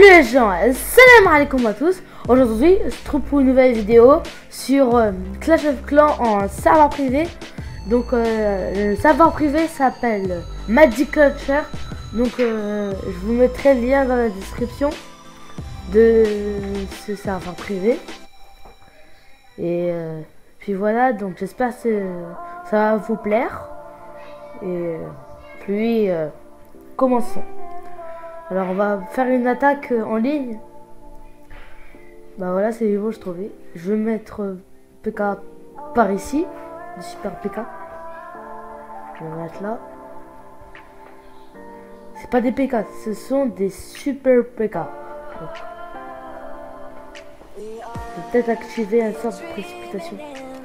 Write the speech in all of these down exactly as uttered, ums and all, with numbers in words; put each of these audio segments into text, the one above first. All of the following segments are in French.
Salut les gens, salam alaikum à tous. Aujourd'hui, je se trouve pour une nouvelle vidéo sur euh, Clash of Clans en serveur privé. Donc euh, le serveur privé s'appelle Magic Launcher. Donc euh, je vous mettrai le lien dans la description de ce serveur privé. Et euh, puis voilà, donc j'espère que ça va vous plaire. Et puis euh, commençons. Alors on va faire une attaque en ligne. Bah voilà, c'est les niveaux je trouvais. Je vais mettre P K par ici, du super P K. Je vais mettre là. C'est pas des P K, ce sont des super P K. Je vais peut-être activer un sort de précipitation.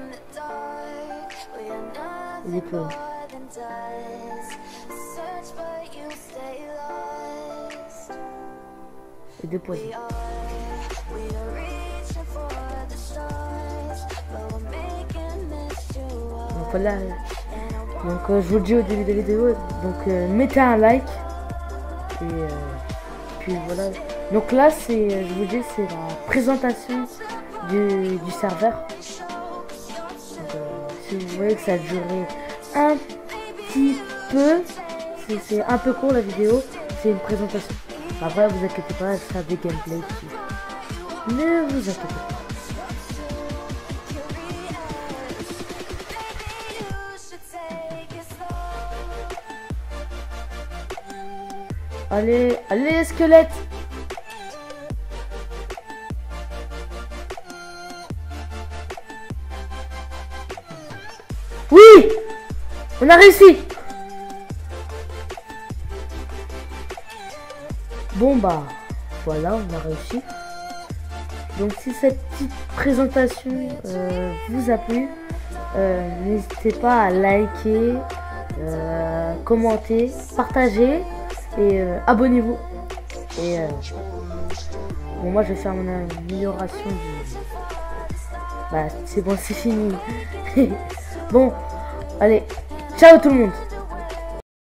Il est plein. Et deux poisons. Donc voilà. Donc euh, je vous le dis au début de la vidéo. Donc euh, mettez un like. Et euh, puis voilà. Donc là c'est, je vous dis, c'est la présentation du, du serveur. Donc, euh, si vous voyez que ça a duré un petit peu, c'est un peu court la vidéo. C'est une présentation. Après, vous inquiétez pas, ça sera des gameplays dessus. Ne vous inquiétez pas. Allez, allez, squelette. Oui, on a réussi. Bon bah voilà, on a réussi. Donc si cette petite présentation euh, vous a plu, euh, n'hésitez pas à liker, euh, commenter, partager et euh, abonnez-vous. Et euh, bon, moi je vais faire mon amélioration du... Bah c'est bon, c'est fini. Bon, allez, ciao tout le monde.